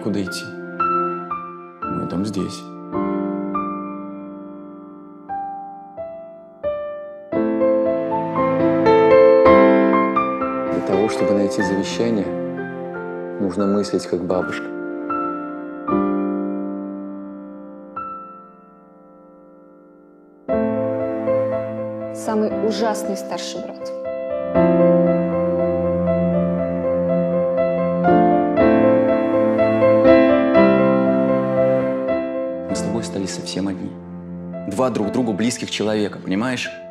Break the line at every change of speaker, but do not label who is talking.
некуда идти. Мой дом здесь. Для того, чтобы найти завещание, нужно мыслить как бабушка.
Самый ужасный старший брат.
Мы с тобой стали совсем одни. Два друг другу близких человека, понимаешь?